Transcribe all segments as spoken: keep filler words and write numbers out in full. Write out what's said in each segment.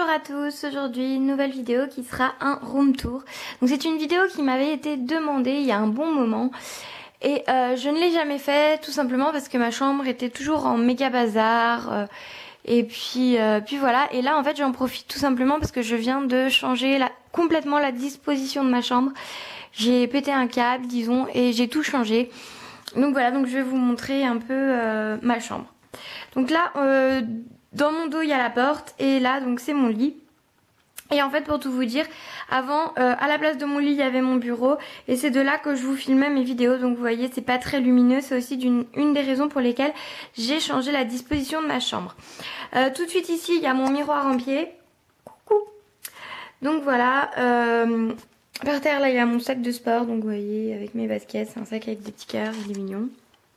Bonjour à tous, aujourd'hui une nouvelle vidéo qui sera un room tour. Donc c'est une vidéo qui m'avait été demandée il y a un bon moment et euh, je ne l'ai jamais fait tout simplement parce que ma chambre était toujours en méga bazar euh, et puis, euh, puis voilà. Et là en fait j'en profite tout simplement parce que je viens de changer la, complètement la disposition de ma chambre. J'ai pété un câble disons et j'ai tout changé. Donc voilà, donc je vais vous montrer un peu euh, ma chambre. Donc là, euh, dans mon dos il y a la porte et là donc c'est mon lit. Et en fait pour tout vous dire, avant euh, à la place de mon lit il y avait mon bureau et c'est de là que je vous filmais mes vidéos. Donc vous voyez c'est pas très lumineux, c'est aussi d'une une des raisons pour lesquelles j'ai changé la disposition de ma chambre. Euh, tout de suite ici il y a mon miroir en pied. Coucou. Donc voilà, euh, par terre là il y a mon sac de sport, donc vous voyez avec mes baskets, c'est un sac avec des petits cœurs, il est mignon.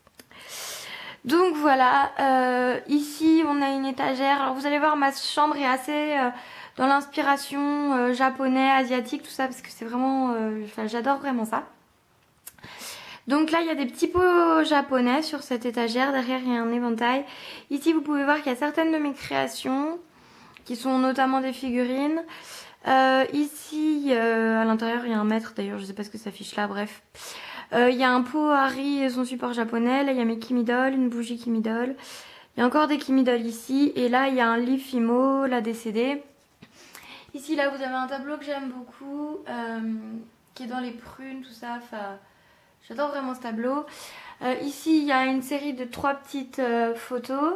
Donc voilà, euh, ici on a une étagère. Alors vous allez voir, ma chambre est assez euh, dans l'inspiration euh, japonais, asiatique, tout ça, parce que c'est vraiment, euh, enfin j'adore vraiment ça. Donc là il y a des petits pots japonais sur cette étagère, derrière il y a un éventail. Ici vous pouvez voir qu'il y a certaines de mes créations, qui sont notamment des figurines. Euh, ici euh, à l'intérieur il y a un mètre, d'ailleurs je sais pas ce que ça affiche là, bref. Il euh, y a un pot Harry et son support japonais. Là, il y a mes Kimidol, une bougie Kimidol. Il y a encore des Kimidol ici. Et là, il y a un livre Fimo, la décédée. Ici, là, vous avez un tableau que j'aime beaucoup, euh, qui est dans les prunes, tout ça. Enfin, j'adore vraiment ce tableau. Euh, ici, il y a une série de trois petites euh, photos.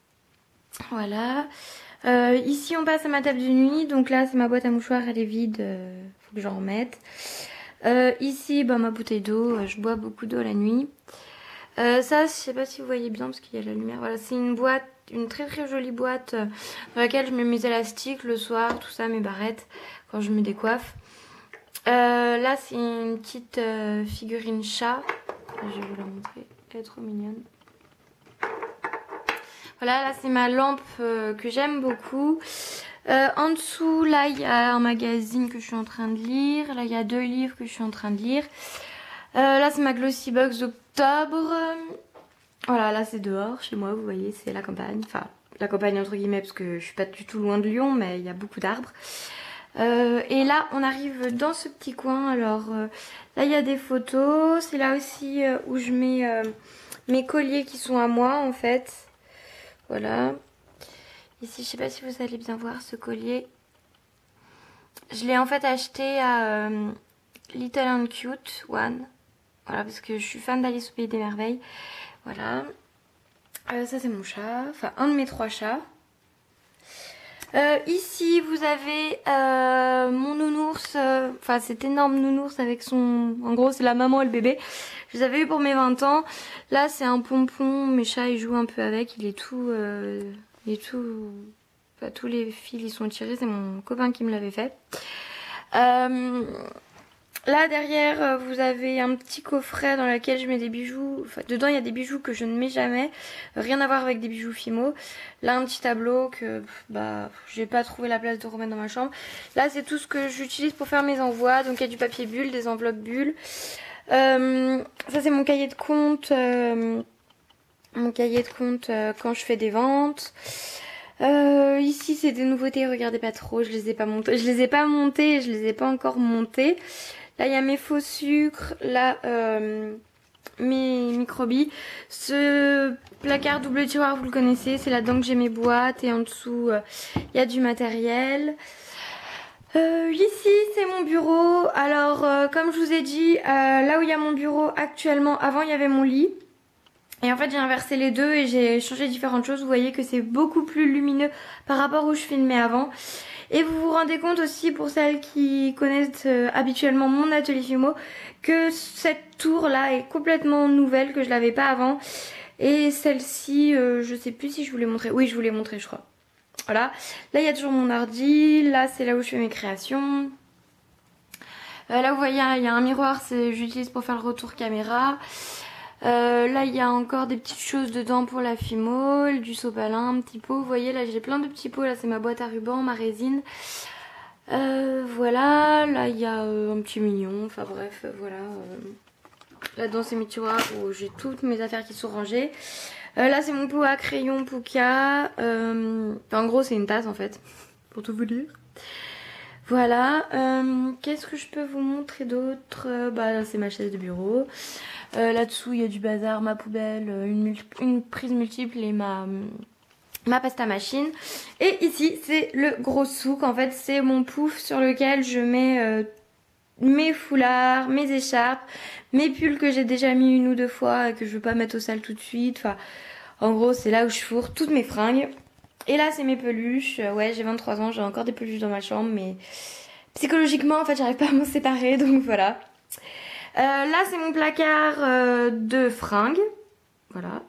Voilà. Euh, ici, on passe à ma table de nuit. Donc là, c'est ma boîte à mouchoirs, elle est vide. Euh, faut que j'en remette. Euh, ici, bah, ma bouteille d'eau, euh, je bois beaucoup d'eau la nuit. Euh, ça, je sais pas si vous voyez bien parce qu'il y a la lumière. Voilà, c'est une boîte, une très très jolie boîte euh, dans laquelle je mets mes élastiques le soir, tout ça, mes barrettes, quand je me décoiffe. Euh, là, c'est une petite euh, figurine chat. Je vais vous la montrer, elle est trop mignonne. Voilà, là c'est ma lampe euh, que j'aime beaucoup. Euh, en dessous, là, il y a un magazine que je suis en train de lire. Là, il y a deux livres que je suis en train de lire. Euh, là, c'est ma Glossy Box d'octobre. Voilà, là, c'est dehors, chez moi, vous voyez, c'est la campagne. Enfin, la campagne entre guillemets, parce que je suis pas du tout loin de Lyon, mais il y a beaucoup d'arbres. Euh, et là, on arrive dans ce petit coin. Alors, euh, là, il y a des photos. C'est là aussi euh, où je mets euh, mes colliers qui sont à moi, en fait. Voilà. Ici, je sais pas si vous allez bien voir ce collier. Je l'ai en fait acheté à euh, Little and Cute One. Voilà, parce que je suis fan d'Alice au Pays des Merveilles. Voilà. Euh, ça, c'est mon chat. Enfin, un de mes trois chats. Euh, ici, vous avez euh, mon nounours. Euh, enfin, cet énorme nounours avec son... En gros, c'est la maman et le bébé. Je les avais eu pour mes vingt ans. Là, c'est un pompon. Mes chats, ils jouent un peu avec. Il est tout... Euh... Et tout, enfin, tous les fils ils sont tirés, c'est mon copain qui me l'avait fait. Euh, là derrière vous avez un petit coffret dans lequel je mets des bijoux. Enfin, dedans il y a des bijoux que je ne mets jamais, rien à voir avec des bijoux Fimo. Là un petit tableau que bah j'ai pas trouvé la place de remettre dans ma chambre. Là c'est tout ce que j'utilise pour faire mes envois. Donc il y a du papier bulle, des enveloppes bulles. Euh, ça c'est mon cahier de compte. Euh, Mon cahier de compte euh, quand je fais des ventes. Euh, ici c'est des nouveautés, regardez pas trop, je les ai pas montées. Je les ai pas montées, je les ai pas encore montées. Là il y a mes faux sucres, là euh, mes microbilles. Ce placard double tiroir vous le connaissez, c'est là-dedans que j'ai mes boîtes et en dessous il euh, y a du matériel. Euh, ici c'est mon bureau. Alors euh, comme je vous ai dit, euh, là où il y a mon bureau actuellement, avant il y avait mon lit. Et en fait j'ai inversé les deux et j'ai changé différentes choses. Vous voyez que c'est beaucoup plus lumineux par rapport où je filmais avant. Et vous vous rendez compte aussi, pour celles qui connaissent euh, habituellement mon atelier Fimo, que cette tour là est complètement nouvelle, que je l'avais pas avant. Et celle-ci, euh, je sais plus si je vous l'ai montré. Oui, je vous l'ai montré je crois. Voilà. Là il y a toujours mon ordi. Là c'est là où je fais mes créations. Euh, là vous voyez il y a un miroir, j'utilise pour faire le retour caméra. Euh, là il y a encore des petites choses dedans pour la Fimo, du sopalin, un petit pot. Vous voyez là j'ai plein de petits pots. Là c'est ma boîte à ruban, ma résine. Euh, voilà, là il y a euh, un petit mignon. Enfin bref, euh, voilà. Euh, là-dedans c'est mes tiroirs où j'ai toutes mes affaires qui sont rangées. Euh, là c'est mon pot à crayon Puka. Euh, en gros c'est une tasse en fait. pour tout vous dire. Voilà, euh, qu'est-ce que je peux vous montrer d'autre? euh, Bah c'est ma chaise de bureau. Euh, Là-dessous il y a du bazar, ma poubelle, une, une prise multiple et ma, ma pasta machine. Et ici c'est le gros souk, en fait c'est mon pouf sur lequel je mets euh, mes foulards, mes écharpes, mes pulls que j'ai déjà mis une ou deux fois et que je veux pas mettre au sale tout de suite. Enfin, en gros c'est là où je fourre toutes mes fringues. Et là c'est mes peluches. Ouais, j'ai vingt-trois ans, j'ai encore des peluches dans ma chambre, mais psychologiquement en fait j'arrive pas à m'en séparer, donc voilà. Euh, là c'est mon placard euh, de fringues, voilà.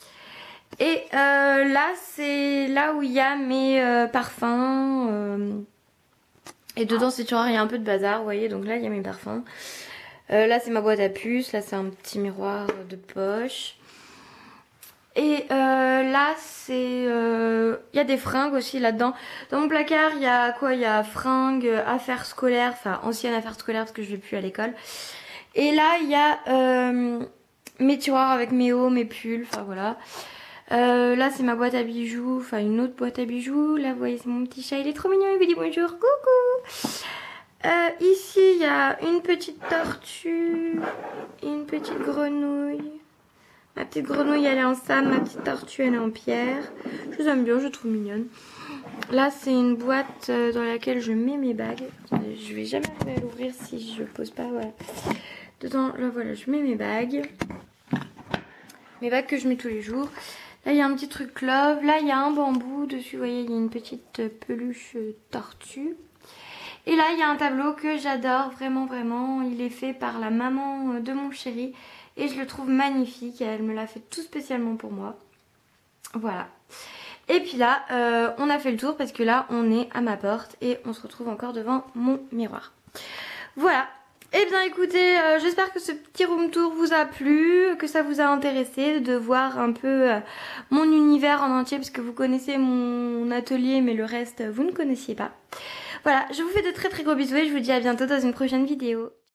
Et euh, là c'est là où il y a mes euh, parfums. Euh, et dedans c'est toujours il y a un peu de bazar, vous voyez. Donc là il y a mes parfums. Euh, là c'est ma boîte à puces, là c'est un petit miroir de poche. Et euh, là c'est... Il euh, y a des fringues aussi là-dedans. Dans mon placard il y a quoi? Il y a fringues, affaires scolaires, enfin anciennes affaires scolaires parce que je vais plus à l'école. Et là il y a euh, mes tiroirs avec mes hauts, mes pulls, enfin voilà. Euh, là c'est ma boîte à bijoux, enfin une autre boîte à bijoux. Là vous voyez c'est mon petit chat, il est trop mignon, il me dit bonjour, coucou. Euh, ici il y a une petite tortue, une petite grenouille. Ma petite grenouille elle est en sable, ma petite tortue elle est en pierre. Je les aime bien, je les trouve mignonnes. Là c'est une boîte dans laquelle je mets mes bagues. Attendez, je vais jamais arriver à l'ouvrir si je pose pas, voilà. Dedans, là voilà, je mets mes bagues. Mes bagues que je mets tous les jours. Là il y a un petit truc love, là il y a un bambou, dessus vous voyez il y a une petite peluche tortue. Et là il y a un tableau que j'adore vraiment vraiment, il est fait par la maman de mon chéri. Et je le trouve magnifique, elle me l'a fait tout spécialement pour moi. Voilà. Et puis là, euh, on a fait le tour parce que là, on est à ma porte et on se retrouve encore devant mon miroir. Voilà. Eh bien écoutez, euh, j'espère que ce petit room tour vous a plu, que ça vous a intéressé de voir un peu euh, mon univers en entier parce que vous connaissez mon atelier mais le reste vous ne connaissiez pas. Voilà, je vous fais de très très gros bisous et je vous dis à bientôt dans une prochaine vidéo.